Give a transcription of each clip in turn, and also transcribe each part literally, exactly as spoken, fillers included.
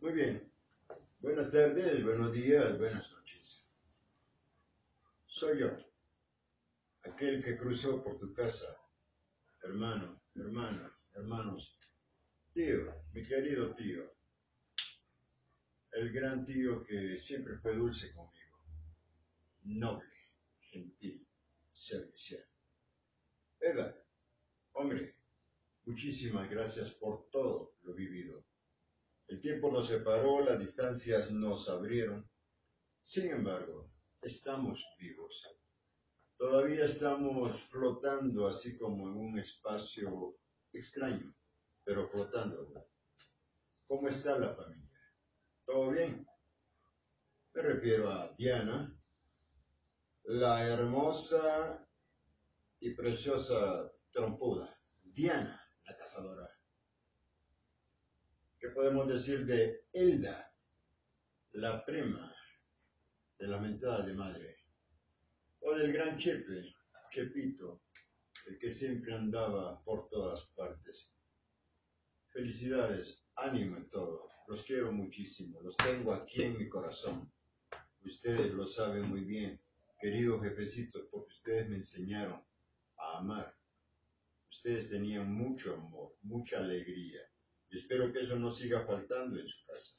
Muy bien. Buenas tardes, buenos días, buenas noches. Soy yo, aquel que cruzó por tu casa. Hermano, hermana, hermanos. Tío, mi querido tío. El gran tío que siempre fue dulce conmigo. Noble, gentil, servicial. Eda, hombre, muchísimas gracias por todo lo vivido. El tiempo nos separó, las distancias nos abrieron. Sin embargo, estamos vivos. Todavía estamos flotando así como en un espacio extraño, pero flotando. ¿Cómo está la familia? ¿Todo bien? Me refiero a Diana, la hermosa y preciosa trompuda. Diana, la cazadora. ¿Qué podemos decir de Elda, la prima de la mentada de madre? O del gran Chepe, Chepito, el que siempre andaba por todas partes. Felicidades, ánimo en todo. Los quiero muchísimo, los tengo aquí en mi corazón. Ustedes lo saben muy bien, queridos jefecitos, porque ustedes me enseñaron a amar. Ustedes tenían mucho amor, mucha alegría. Y espero que eso no siga faltando en su casa.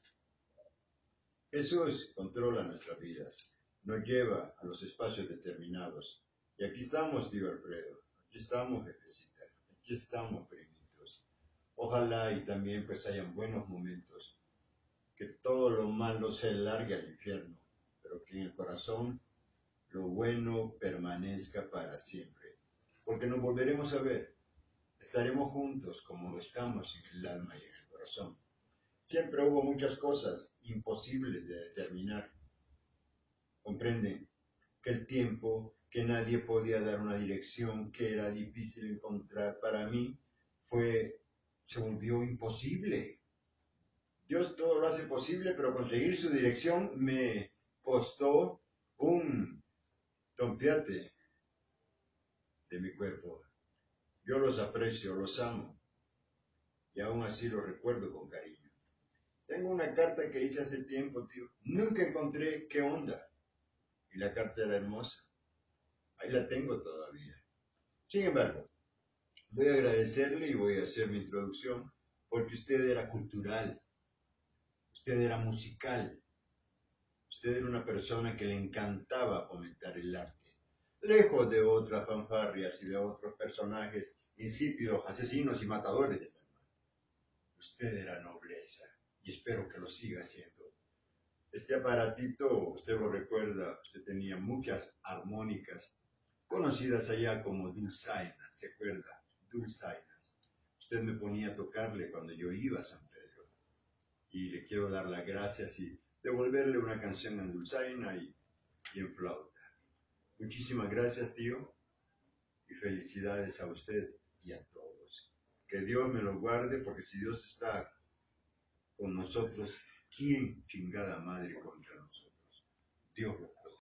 Jesús controla nuestras vidas, nos lleva a los espacios determinados. Y aquí estamos, tío Alfredo, aquí estamos, jefecita, aquí estamos, primitos. Ojalá y también pues hayan buenos momentos, que todo lo malo se largue al infierno, pero que en el corazón lo bueno permanezca para siempre. Porque nos volveremos a ver, estaremos juntos como lo estamos en el alma y en el corazón. Siempre hubo muchas cosas imposibles de determinar. Comprenden que el tiempo, que nadie podía dar una dirección, que era difícil encontrar para mí, fue, se volvió imposible. Dios todo lo hace posible, pero conseguir su dirección me costó un tompiate de mi cuerpo. Yo los aprecio, los amo, y aún así los recuerdo con cariño. Tengo una carta que hice hace tiempo, tío. Nunca encontré qué onda. Y la carta era hermosa. Ahí la tengo todavía. Sin embargo, voy a agradecerle y voy a hacer mi introducción porque usted era cultural, usted era musical, usted era una persona que le encantaba fomentar el arte, lejos de otras fanfarrias y de otros personajes insípidos, asesinos y matadores del alma. Usted era nobleza y espero que lo siga siendo. Este aparatito, usted lo recuerda, usted tenía muchas armónicas conocidas allá como dulzainas, ¿se acuerda? Dulzainas. Usted me ponía a tocarle cuando yo iba a San Pedro. Y le quiero dar las gracias y devolverle una canción en dulzaina y, y en flauta. Muchísimas gracias, tío, y felicidades a usted y a todos. Que Dios me lo guarde, porque si Dios está con nosotros, ¿quién chingada madre contra nosotros? Dios lo